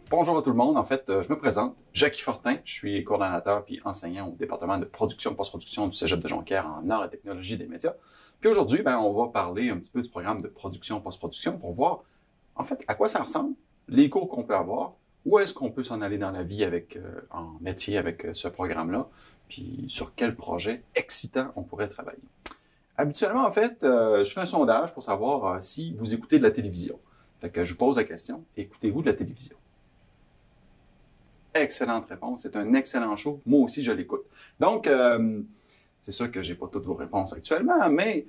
Bonjour à tout le monde. En fait, je me présente, Jackie Fortin. Je suis coordonnateur puis enseignant au département de production et post-production du Cégep de Jonquière en arts et technologies des médias. Puis aujourd'hui, on va parler un petit peu du programme de production et post-production pour voir, en fait, à quoi ça ressemble, les cours qu'on peut avoir, où est-ce qu'on peut s'en aller dans la vie avec, en métier avec ce programme-là, puis sur quel projet excitant on pourrait travailler. Habituellement, en fait, je fais un sondage pour savoir si vous écoutez de la télévision. Fait que je vous pose la question, écoutez-vous de la télévision? Excellente réponse, c'est un excellent show. Moi aussi, je l'écoute. Donc, c'est sûr que j'ai pas toutes vos réponses actuellement, mais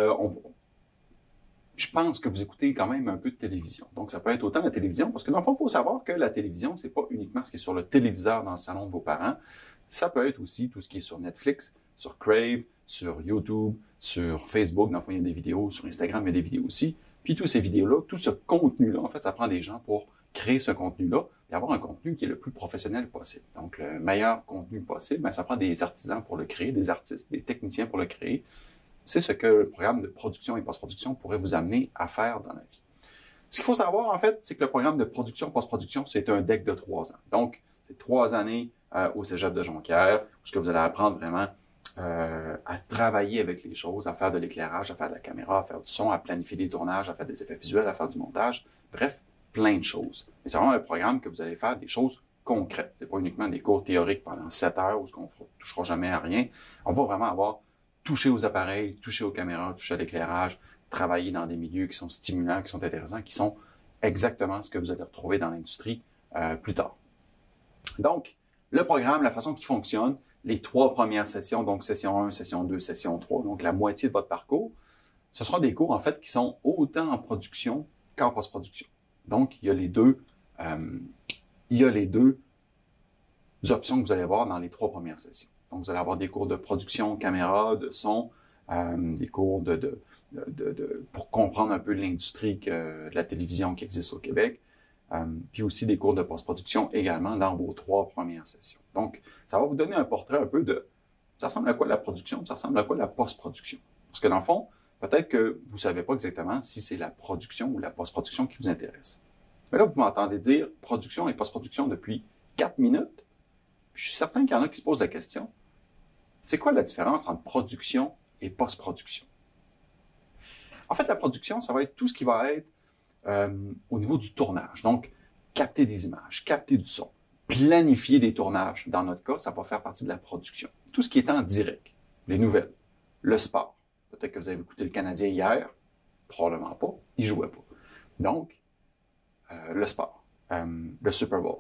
je pense que vous écoutez quand même un peu de télévision. Donc, ça peut être autant la télévision, parce que dans le fond, il faut savoir que la télévision, c'est pas uniquement ce qui est sur le téléviseur dans le salon de vos parents. Ça peut être aussi tout ce qui est sur Netflix, sur Crave, sur YouTube, sur Facebook. Dans le fond, il y a des vidéos. Sur Instagram, il y a des vidéos aussi. Puis, tous ces vidéos-là, tout ce contenu-là, en fait, ça prend des gens pour créer ce contenu-là et avoir un contenu qui est le plus professionnel possible. Donc, le meilleur contenu possible, ça prend des artisans pour le créer, des artistes, des techniciens pour le créer. C'est ce que le programme de production et post-production pourrait vous amener à faire dans la vie. Ce qu'il faut savoir, en fait, c'est que le programme de production et post-production, c'est un deck de 3 ans. Donc, c'est 3 années au Cégep de Jonquière, où ce que vous allez apprendre vraiment à travailler avec les choses, à faire de l'éclairage, à faire de la caméra, à faire du son, à planifier des tournages, à faire des effets visuels, à faire du montage. Bref, plein de choses. Mais c'est vraiment un programme que vous allez faire des choses concrètes. C'est pas uniquement des cours théoriques pendant 7 heures où on ne touchera jamais à rien. On va vraiment avoir touché aux appareils, touché aux caméras, touché à l'éclairage, travailler dans des milieux qui sont stimulants, qui sont intéressants, qui sont exactement ce que vous allez retrouver dans l'industrie plus tard. Donc, le programme, la façon qu'il fonctionne, les 3 premières sessions, donc session 1, session 2, session 3, donc la moitié de votre parcours, ce seront des cours en fait qui sont autant en production qu'en post-production. Donc, il y a les deux options que vous allez avoir dans les 3 premières sessions. Donc, vous allez avoir des cours de production, caméra, de son, des cours pour comprendre un peu l'industrie de la télévision qui existe au Québec, puis aussi des cours de post-production également dans vos 3 premières sessions. Donc, ça va vous donner un portrait un peu de ça ressemble à quoi la production, ça ressemble à quoi la post-production. Parce que dans le fond, peut-être que vous ne savez pas exactement si c'est la production ou la post-production qui vous intéresse. Mais là, vous m'entendez dire production et post-production depuis 4 minutes. Puis je suis certain qu'il y en a qui se posent la question. C'est quoi la différence entre production et post-production? En fait, la production, ça va être tout ce qui va être au niveau du tournage. Donc, capter des images, capter du son, planifier des tournages. Dans notre cas, ça va faire partie de la production. Tout ce qui est en direct, les nouvelles, le sport. Peut-être que vous avez écouté le Canadien hier, probablement pas, il jouait pas. Donc, le sport, le Super Bowl,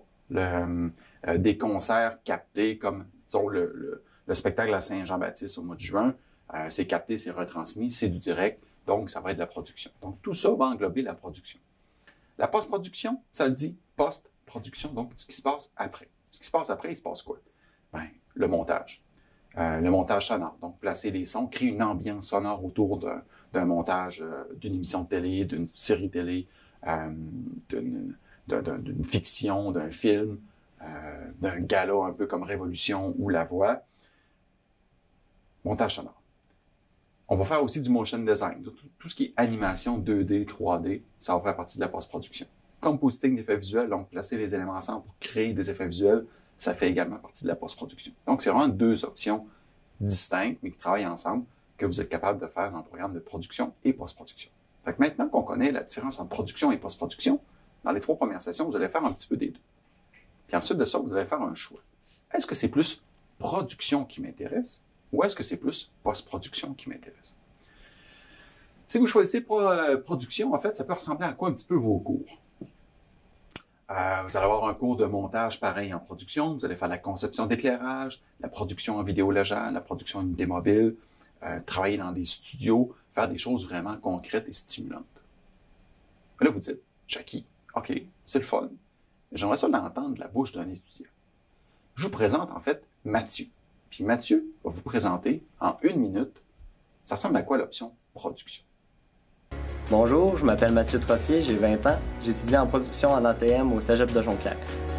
des concerts captés comme, disons, le spectacle à Saint-Jean-Baptiste au mois de juin, c'est capté, c'est retransmis, c'est du direct, donc ça va être de la production. Donc, tout ça va englober la production. La post-production, ça le dit post-production, donc ce qui se passe après. Ce qui se passe après, il se passe quoi? Le montage. Le montage sonore, donc placer les sons, créer une ambiance sonore autour d'un montage, d'une émission de télé, d'une série télé, d'une fiction, d'un film, d'un gala un peu comme Révolution ou La Voix. Montage sonore. On va faire aussi du motion design. Tout ce qui est animation 2D, 3D, ça va faire partie de la post-production. Compositing d'effets visuels, donc placer les éléments ensemble pour créer des effets visuels, ça fait également partie de la post-production. Donc, c'est vraiment 2 options distinctes, mais qui travaillent ensemble, que vous êtes capable de faire dans le programme de production et post-production. Fait que maintenant qu'on connaît la différence entre production et post-production, dans les 3 premières sessions, vous allez faire un petit peu des deux. Puis ensuite de ça, vous allez faire un choix. Est-ce que c'est plus production qui m'intéresse ou est-ce que c'est plus post-production qui m'intéresse? Si vous choisissez production, en fait, ça peut ressembler à quoi un petit peu vos cours? Vous allez avoir un cours de montage pareil en production. Vous allez faire la conception d'éclairage, la production en vidéo légère, la production en unité mobile, travailler dans des studios, faire des choses vraiment concrètes et stimulantes. Là, vous dites, Jackie, OK, c'est le fun. J'aimerais ça l'entendre de la bouche d'un étudiant. Je vous présente en fait Mathieu. Puis Mathieu va vous présenter en 1 minute, ça ressemble à quoi l'option production? Bonjour, je m'appelle Mathieu Trossier, j'ai 20 ans. J'étudie en production en ATM au Cégep de Jonquière.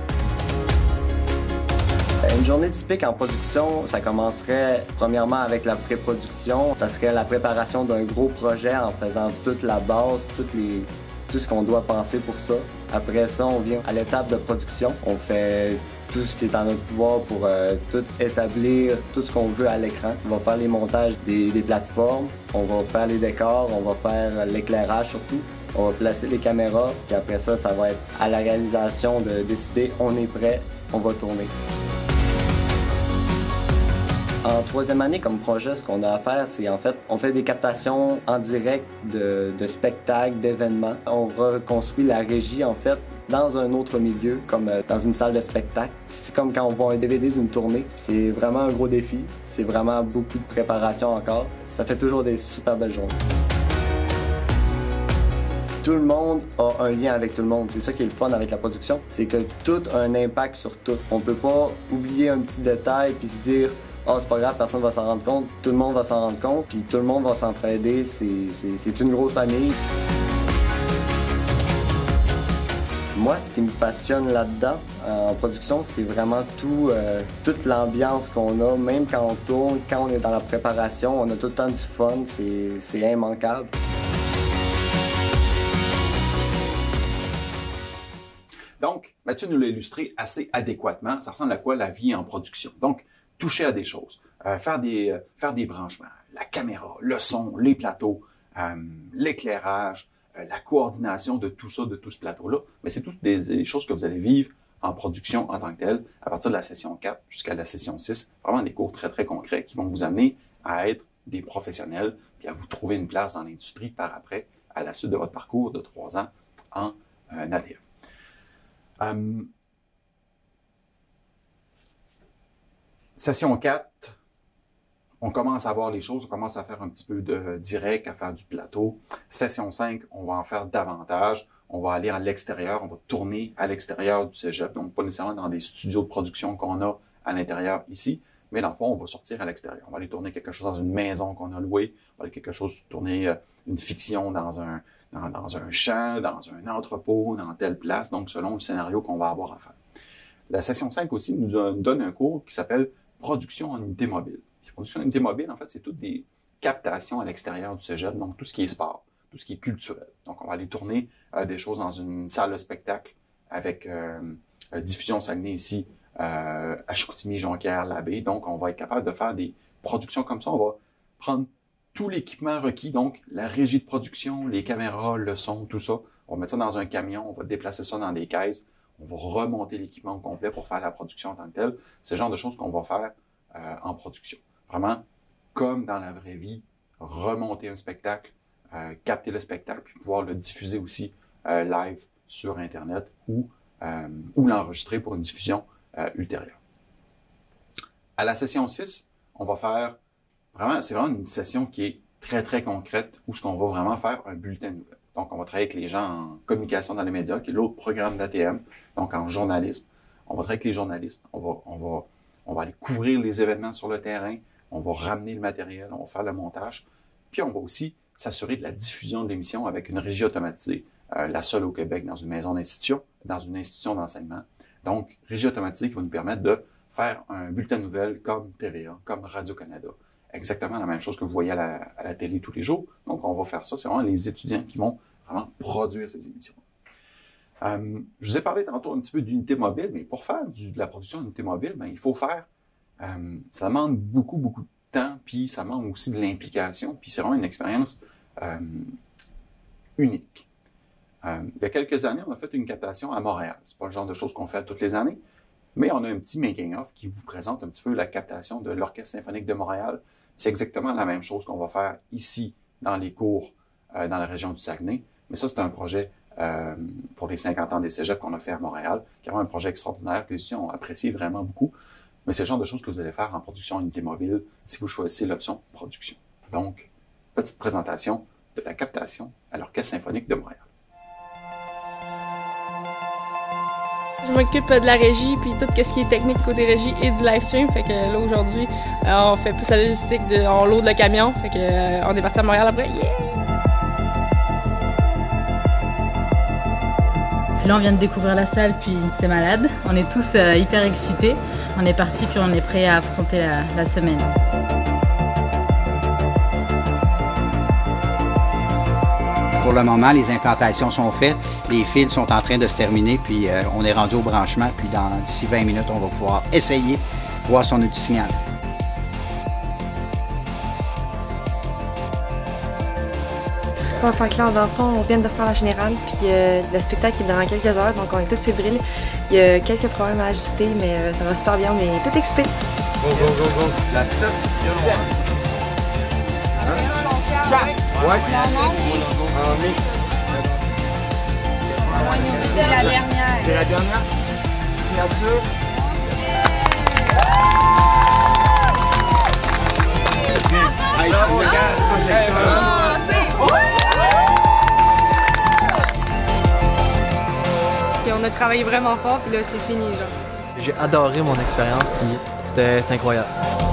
Une journée typique en production, ça commencerait premièrement avec la pré-production. Ça serait la préparation d'un gros projet en faisant toute la base, tout tout ce qu'on doit penser pour ça. Après ça, on vient à l'étape de production. On fait tout ce qui est en notre pouvoir pour tout établir, tout ce qu'on veut à l'écran. On va faire les montages des plateformes, on va faire les décors, on va faire l'éclairage surtout. On va placer les caméras, puis après ça, ça va être à la réalisation de décider on est prêt, on va tourner. En troisième année, comme projet, ce qu'on a à faire, c'est en fait, on fait des captations en direct de spectacles, d'événements. On reconstruit la régie, en fait, dans un autre milieu, comme dans une salle de spectacle. C'est comme quand on voit un DVD d'une tournée. C'est vraiment un gros défi. C'est vraiment beaucoup de préparation encore. Ça fait toujours des super belles journées. Tout le monde a un lien avec tout le monde. C'est ça qui est le fun avec la production. C'est que tout a un impact sur tout. On peut pas oublier un petit détail puis se dire « Ah, c'est pas grave, personne va s'en rendre compte. » Tout le monde va s'en rendre compte, puis tout le monde va s'entraider. C'est une grosse famille. Moi, ce qui me passionne là-dedans, en production, c'est vraiment toute l'ambiance qu'on a, même quand on tourne, quand on est dans la préparation, on a tout le temps du fun, c'est immanquable. Donc, Mathieu nous l'a illustré assez adéquatement. Ça ressemble à quoi la vie en production? Donc, toucher à des choses, faire des branchements, la caméra, le son, les plateaux, l'éclairage, la coordination de tout ça, de tout ce plateau-là. Mais c'est toutes des choses que vous allez vivre en production en tant que telle, à partir de la session 4 jusqu'à la session 6. Vraiment des cours très, très concrets qui vont vous amener à être des professionnels puis à vous trouver une place dans l'industrie par après, à la suite de votre parcours de 3 ans en ADM. Session 4, on commence à voir les choses, on commence à faire un petit peu de direct, à faire du plateau. Session 5, on va en faire davantage. On va aller à l'extérieur, on va tourner à l'extérieur du cégep, donc pas nécessairement dans des studios de production qu'on a à l'intérieur ici, mais dans le fond, on va sortir à l'extérieur. On va aller tourner quelque chose dans une maison qu'on a louée, on va aller tourner une fiction dans un champ, dans un entrepôt, dans telle place, donc selon le scénario qu'on va avoir à faire. La session 5 aussi nous donne un cours qui s'appelle Production en unité mobile. Production en unité mobile, en fait, c'est toutes des captations à l'extérieur du cégep, donc tout ce qui est sport, tout ce qui est culturel. Donc, on va aller tourner des choses dans une salle de spectacle avec Diffusion Saguenay ici, à Chicoutimi, Jonquière, Labbé. Donc, on va être capable de faire des productions comme ça. On va prendre tout l'équipement requis, donc la régie de production, les caméras, le son, tout ça. On va mettre ça dans un camion, on va déplacer ça dans des caisses. On va remonter l'équipement au complet pour faire la production en tant que telle. C'est le genre de choses qu'on va faire en production. Vraiment, comme dans la vraie vie, remonter un spectacle, capter le spectacle, puis pouvoir le diffuser aussi live sur Internet ou l'enregistrer pour une diffusion ultérieure. À la session 6, on va faire c'est vraiment une session qui est très, très concrète où ce qu'on va vraiment faire un bulletin de nouvelles. Donc, on va travailler avec les gens en communication dans les médias, qui est l'autre programme d'ATM, donc en journalisme. On va travailler avec les journalistes. On va aller couvrir les événements sur le terrain. On va ramener le matériel. On va faire le montage. Puis, on va aussi s'assurer de la diffusion de l'émission avec une régie automatisée, la seule au Québec dans une maison d'institution, dans une institution d'enseignement. Donc, régie automatisée qui va nous permettre de faire un bulletin de nouvelles comme TVA, comme Radio-Canada. Exactement la même chose que vous voyez à la télé tous les jours. Donc, on va faire ça. C'est vraiment les étudiants qui vont vraiment produire ces émissions. Je vous ai parlé tantôt un petit peu d'unité mobile, mais pour faire de la production d'unité mobile, il faut faire... ça demande beaucoup, beaucoup de temps, puis ça demande aussi de l'implication, puis c'est vraiment une expérience unique. Il y a quelques années, on a fait une captation à Montréal. C'est pas le genre de choses qu'on fait toutes les années, mais on a un petit making-of qui vous présente un petit peu la captation de l'Orchestre symphonique de Montréal. C'est exactement la même chose qu'on va faire ici, dans les cours, dans la région du Saguenay. Mais ça, c'est un projet pour les 50 ans des cégeps qu'on a fait à Montréal, qui est vraiment un projet extraordinaire que les étudiants ont apprécié vraiment beaucoup. Mais c'est le genre de choses que vous allez faire en production unité mobile si vous choisissez l'option production. Donc, petite présentation de la captation à l'Orchestre symphonique de Montréal. Je m'occupe de la régie puis tout ce qui est technique côté régie et du live stream. Fait que là aujourd'hui, on fait plus la logistique, on load le camion. Fait que on est parti à Montréal après. Yeah! Là on vient de découvrir la salle puis c'est malade. On est tous hyper excités. On est parti puis on est prêt à affronter la semaine. Pour le moment, les implantations sont faites, les fils sont en train de se terminer, puis on est rendu au branchement, puis d'ici 20 minutes, on va pouvoir essayer, voir si on a du signal. Bon, fait que là, dans le fond, on vient de faire la générale, puis le spectacle est dans quelques heures, donc on est tous fébriles. Il y a quelques problèmes à ajuster, mais ça va super bien, on est tous excités. Go, go, go, go. La tête, ouais. C'est la dernière. C'est la dernière? Signature. Puis on a travaillé vraiment fort, puis là, c'est fini, genre. J'ai adoré mon expérience, puis c'était incroyable.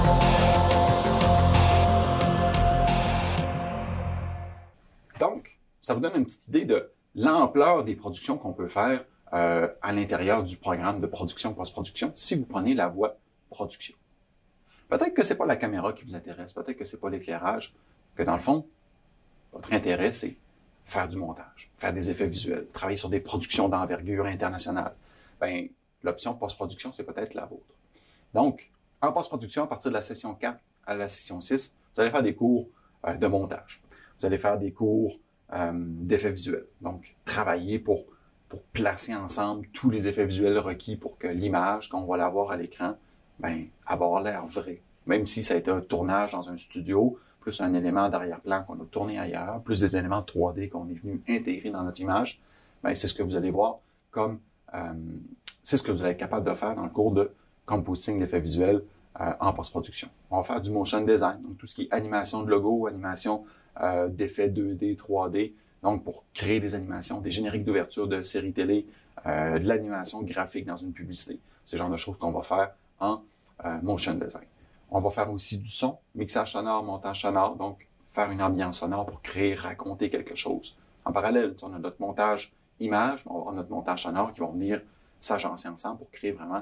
Donc, ça vous donne une petite idée de l'ampleur des productions qu'on peut faire à l'intérieur du programme de production post-production si vous prenez la voie production. Peut-être que c'est pas la caméra qui vous intéresse, peut-être que c'est pas l'éclairage, que dans le fond, votre intérêt, c'est faire du montage, faire des effets visuels, travailler sur des productions d'envergure internationale. Ben, l'option post-production, c'est peut-être la vôtre. Donc, en post-production, à partir de la session 4 à la session 6, vous allez faire des cours de montage. Vous allez faire des cours d'effets visuels. Donc, travailler pour placer ensemble tous les effets visuels requis pour que l'image qu'on va l'avoir à l'écran, ben, avoir l'air vrai. Même si ça a été un tournage dans un studio, plus un élément d'arrière-plan qu'on a tourné ailleurs, plus des éléments 3D qu'on est venu intégrer dans notre image, ben, c'est ce que vous allez voir comme c'est ce que vous allez être capable de faire dans le cours de compositing d'effets visuels en post-production. On va faire du motion design, donc tout ce qui est animation de logo, animation d'effets 2D, 3D, donc pour créer des animations, des génériques d'ouverture de séries télé, de l'animation graphique dans une publicité. C'est le genre de choses qu'on va faire en motion design. On va faire aussi du son, mixage sonore, montage sonore, donc faire une ambiance sonore pour créer, raconter quelque chose. En parallèle, on a notre montage image, on va avoir notre montage sonore qui vont venir s'agencer ensemble pour créer vraiment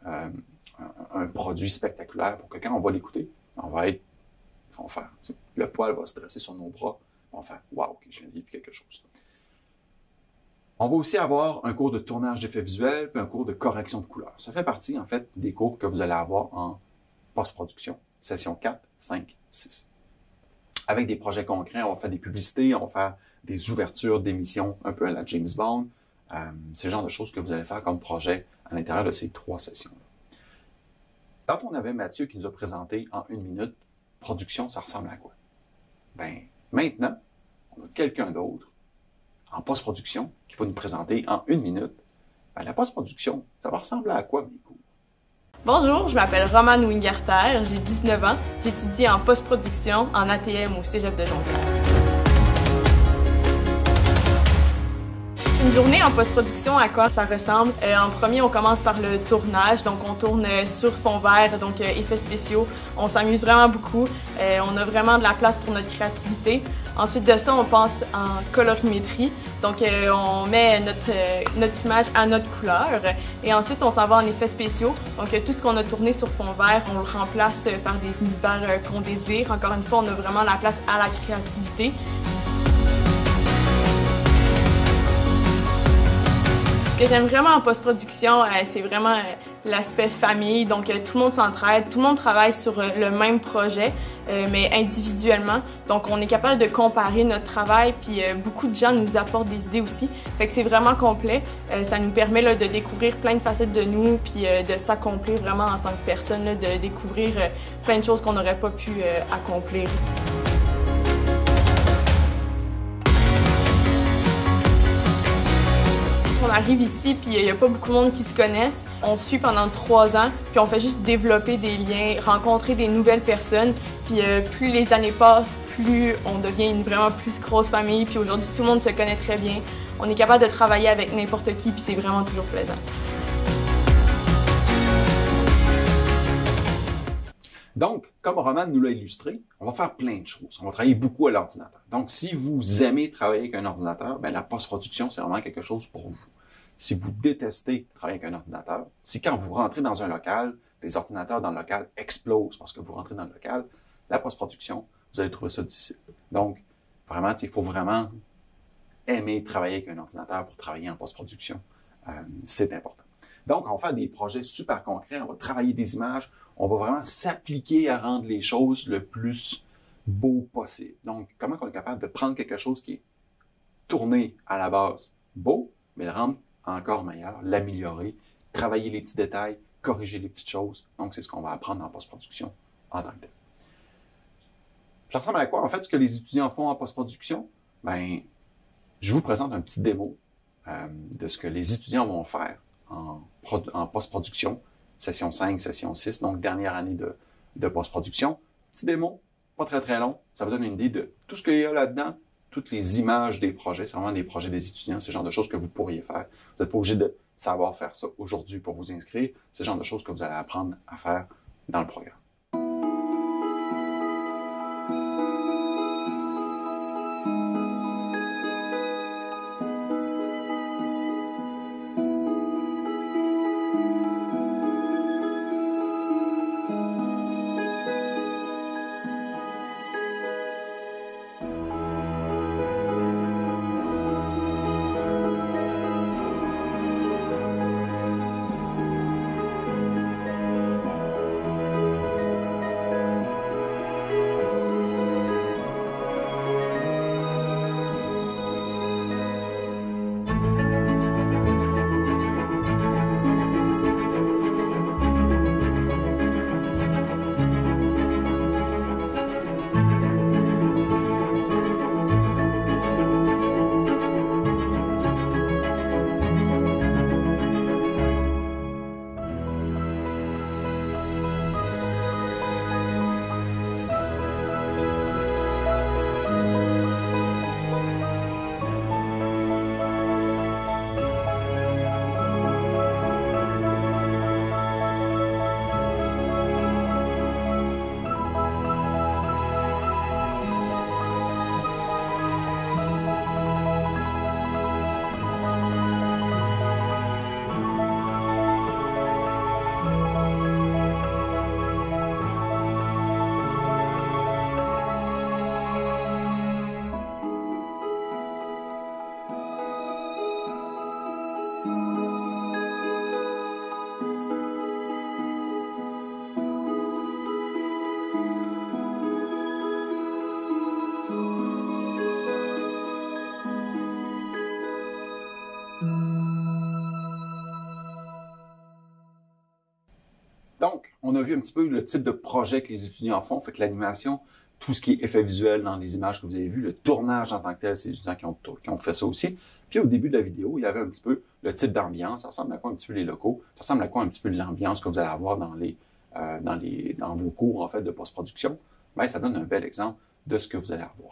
un produit spectaculaire pour que quand on va l'écouter, on va être, on va faire, le poil va se dresser sur nos bras, on va faire « Wow, okay, je viens de vivre quelque chose ». On va aussi avoir un cours de tournage d'effets visuels puis un cours de correction de couleurs. Ça fait partie, en fait, des cours que vous allez avoir en post-production, session 4, 5, 6. Avec des projets concrets, on va faire des publicités, on va faire des ouvertures d'émissions un peu à la James Bond. C'est le genre de choses que vous allez faire comme projet à l'intérieur de ces 3 sessions-là. Quand on avait Mathieu qui nous a présenté en 1 minute, production, ça ressemble à quoi? Ben, maintenant, on a quelqu'un d'autre en post-production qui va nous présenter en 1 minute. Ben, la post-production, ça va ressembler à quoi, mes cours? Bonjour, je m'appelle Romane Wingarter, j'ai 19 ans, j'étudie en post-production en ATM au Cégep de Jonquière. Une journée en post-production, à quoi ça ressemble? En premier, on commence par le tournage, donc on tourne sur fond vert, donc effets spéciaux. On s'amuse vraiment beaucoup, on a vraiment de la place pour notre créativité. Ensuite de ça, on passe en colorimétrie, donc on met notre image à notre couleur. Et ensuite, on s'en va en effets spéciaux, donc tout ce qu'on a tourné sur fond vert, on le remplace par des univers qu'on désire. Encore une fois, on a vraiment la place à la créativité. Ce que j'aime vraiment en post-production, c'est vraiment l'aspect famille. Donc, tout le monde s'entraide, tout le monde travaille sur le même projet, mais individuellement. Donc, on est capable de comparer notre travail, puis beaucoup de gens nous apportent des idées aussi. Fait que c'est vraiment complet. Ça nous permet là, de découvrir plein de facettes de nous, puis de s'accomplir vraiment en tant que personne, là, de découvrir plein de choses qu'on n'aurait pas pu accomplir. On arrive ici, puis il n'y a pas beaucoup de monde qui se connaissent. On se suit pendant 3 ans, puis on fait juste développer des liens, rencontrer des nouvelles personnes. Puis plus les années passent, plus on devient une vraiment plus grosse famille. Puis aujourd'hui, tout le monde se connaît très bien. On est capable de travailler avec n'importe qui, puis c'est vraiment toujours plaisant. Donc, comme Romane nous l'a illustré, on va faire plein de choses. On va travailler beaucoup à l'ordinateur. Donc, si vous aimez travailler avec un ordinateur, bien, la post-production, c'est vraiment quelque chose pour vous. Si vous détestez travailler avec un ordinateur, si quand vous rentrez dans un local, les ordinateurs dans le local explosent parce que vous rentrez dans le local, la post-production, vous allez trouver ça difficile. Donc, vraiment, il faut vraiment aimer travailler avec un ordinateur pour travailler en post-production. C'est important. Donc, on va faire des projets super concrets, on va travailler des images, on va vraiment s'appliquer à rendre les choses le plus beau possible. Donc, comment on est capable de prendre quelque chose qui est tourné à la base beau, mais le rendre encore meilleur, l'améliorer, travailler les petits détails, corriger les petites choses. Donc, c'est ce qu'on va apprendre en post-production en tant que tel. Ça ressemble à quoi? En fait, ce que les étudiants font en post-production, ben, je vous présente un petit démo de ce que les étudiants vont faire en post-production, session 5, session 6, donc dernière année de post-production. Petit démo, pas très très long, ça vous donne une idée de tout ce qu'il y a là-dedans, toutes les images des projets, c'est vraiment des projets des étudiants, c'est le genre de choses que vous pourriez faire. Vous n'êtes pas obligé de savoir faire ça aujourd'hui pour vous inscrire, c'est le genre de choses que vous allez apprendre à faire dans le programme. Donc, on a vu un petit peu le type de projet que les étudiants font, fait que l'animation, tout ce qui est effet visuel dans les images que vous avez vues, le tournage en tant que tel, c'est les étudiants qui ont fait ça aussi. Puis au début de la vidéo, il y avait un petit peu le type d'ambiance, ça ressemble à quoi un petit peu les locaux, ça ressemble à quoi un petit peu l'ambiance que vous allez avoir dans vos cours en fait de post-production. Ben, ça donne un bel exemple de ce que vous allez avoir.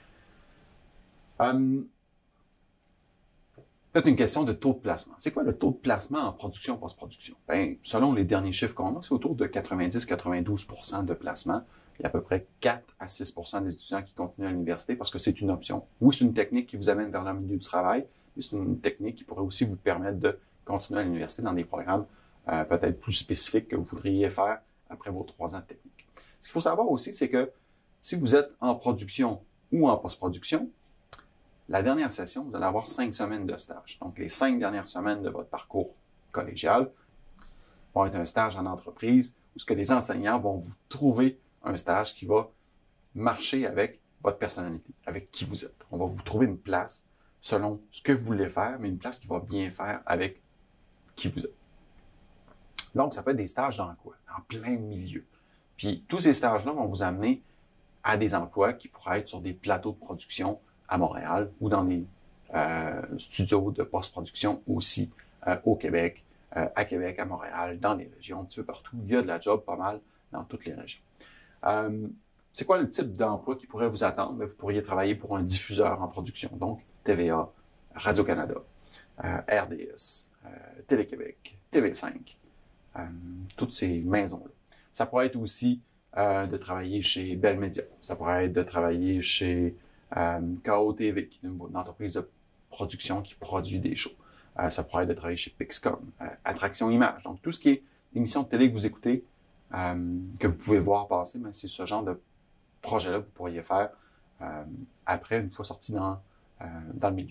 Peut-être une question de taux de placement. C'est quoi le taux de placement en production post-production? Ben, selon les derniers chiffres qu'on a, c'est autour de 90-92% de placement. Il y a à peu près 4 à 6% des étudiants qui continuent à l'université parce que c'est une option. Oui, c'est une technique qui vous amène vers le milieu du travail, mais c'est une technique qui pourrait aussi vous permettre de continuer à l'université dans des programmes peut-être plus spécifiques que vous voudriez faire après vos 3 ans de technique. Ce qu'il faut savoir aussi, c'est que si vous êtes en production ou en post-production, la dernière session, vous allez avoir 5 semaines de stage. Donc, les 5 dernières semaines de votre parcours collégial vont être un stage en entreprise où ce que les enseignants vont vous trouver un stage qui va marcher avec votre personnalité, avec qui vous êtes. On va vous trouver une place selon ce que vous voulez faire, mais une place qui va bien faire avec qui vous êtes. Donc, ça peut être des stages dans quoi? En plein milieu. Puis, tous ces stages-là vont vous amener à des emplois qui pourraient être sur des plateaux de production à Montréal ou dans des studios de post-production aussi au Québec, à Montréal, dans les régions, un petit peu partout. Il y a de la job pas mal dans toutes les régions. C'est quoi le type d'emploi qui pourrait vous attendre? Vous pourriez travailler pour un diffuseur en production, donc TVA, Radio-Canada, RDS, Télé-Québec, TV5, toutes ces maisons-là. Ça pourrait être aussi de travailler chez Bell Media. Ça pourrait être de travailler chez KOTV, qui est une entreprise de production qui produit des shows. Ça pourrait être de travailler chez Pixcom, Attraction Image. Donc, tout ce qui est émission de télé que vous écoutez, que vous pouvez voir passer, mais c'est ce genre de projet-là que vous pourriez faire après, une fois sorti dans le milieu.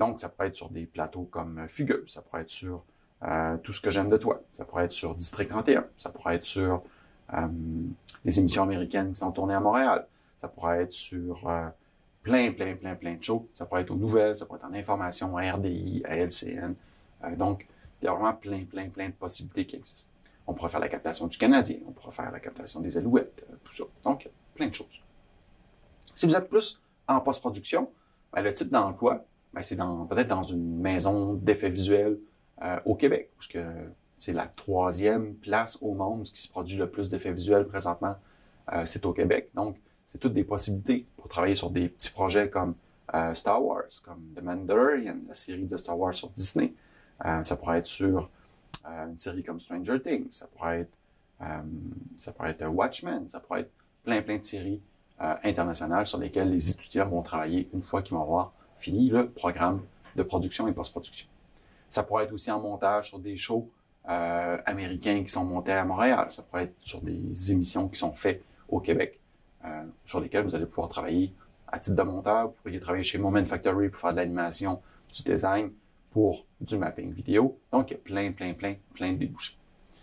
Donc, ça pourrait être sur des plateaux comme Fugueuse, ça pourrait être sur Tout ce que j'aime de toi, ça pourrait être sur District 31, ça pourrait être sur des émissions américaines qui sont tournées à Montréal, ça pourrait être sur plein de shows, ça pourrait être aux nouvelles, ça pourrait être en information, à RDI, à LCN. Donc, il y a vraiment plein de possibilités qui existent. On pourrait faire la captation du Canadien, on pourrait faire la captation des Alouettes, tout ça. Donc, plein de choses. Si vous êtes plus en post-production, ben, le type d'emploi, ben, c'est peut-être dans une maison d'effets visuels au Québec, parce que c'est la 3e place au monde où ce qui se produit le plus d'effets visuels présentement, c'est au Québec. Donc, c'est toutes des possibilités pour travailler sur des petits projets comme Star Wars, comme The Mandalorian, la série de Star Wars sur Disney. Ça pourrait être sur une série comme Stranger Things, ça pourrait être Watchmen, ça pourrait être plein de séries internationales sur lesquelles les étudiants vont travailler une fois qu'ils vont avoir fini le programme de production et post-production. Ça pourrait être aussi en montage sur des shows américains qui sont montés à Montréal. Ça pourrait être sur des émissions qui sont faites au Québec, sur lesquelles vous allez pouvoir travailler à titre de monteur. Vous pourriez travailler chez Moment Factory pour faire de l'animation, du design, pour du mapping vidéo. Donc, il y a plein de débouchés.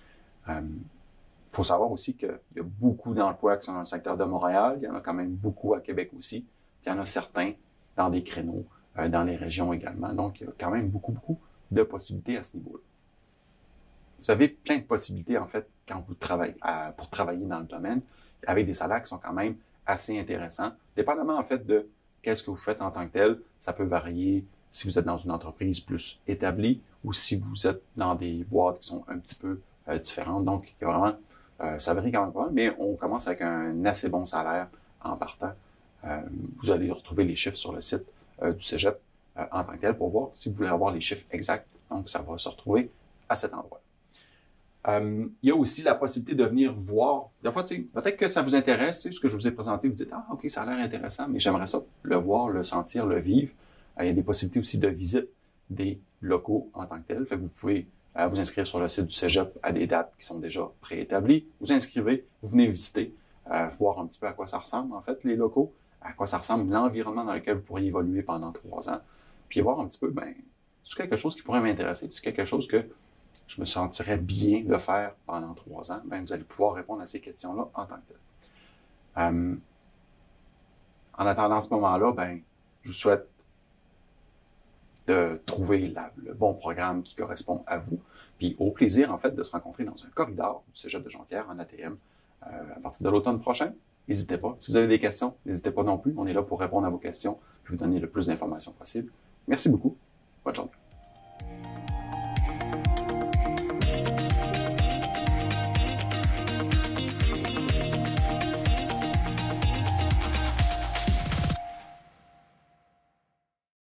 Faut savoir aussi qu'il y a beaucoup d'emplois qui sont dans le secteur de Montréal. Il y en a quand même beaucoup à Québec aussi. Puis il y en a certains dans des créneaux, dans les régions également. Donc, il y a quand même beaucoup de possibilités à ce niveau-là. Vous avez plein de possibilités, en fait, quand vous travaillez, pour travailler dans le domaine, avec des salaires qui sont quand même assez intéressants. Dépendamment, en fait, de qu'est-ce que vous faites en tant que tel, ça peut varier si vous êtes dans une entreprise plus établie ou si vous êtes dans des boîtes qui sont un petit peu différentes. Donc, il y a vraiment, ça varie quand même pas, mais on commence avec un assez bon salaire en partant. Vous allez retrouver les chiffres sur le site du Cégep en tant que tel pour voir si vous voulez avoir les chiffres exacts. Donc, ça va se retrouver à cet endroit. Il y a aussi la possibilité de venir voir. Des fois, peut-être que ça vous intéresse, ce que je vous ai présenté, vous dites « Ah, OK, ça a l'air intéressant, mais j'aimerais ça le voir, le sentir, le vivre. » Il y a des possibilités aussi de visite des locaux en tant que tel. Fait que vous pouvez vous inscrire sur le site du Cégep à des dates qui sont déjà préétablies. Vous inscrivez, vous venez visiter, voir un petit peu à quoi ça ressemble, en fait, les locaux, à quoi ça ressemble l'environnement dans lequel vous pourriez évoluer pendant 3 ans. Puis voir un petit peu, c'est quelque chose qui pourrait m'intéresser, puis c'est quelque chose que je me sentirais bien de faire pendant 3 ans, vous allez pouvoir répondre à ces questions-là en tant que tel. En attendant ce moment-là, je vous souhaite de trouver le bon programme qui correspond à vous, puis au plaisir, en fait, de se rencontrer dans un corridor du Cégep de Jonquière en ATM à partir de l'automne prochain. N'hésitez pas. Si vous avez des questions, n'hésitez pas non plus. On est là pour répondre à vos questions et vous donner le plus d'informations possible. Merci beaucoup. Bonne journée.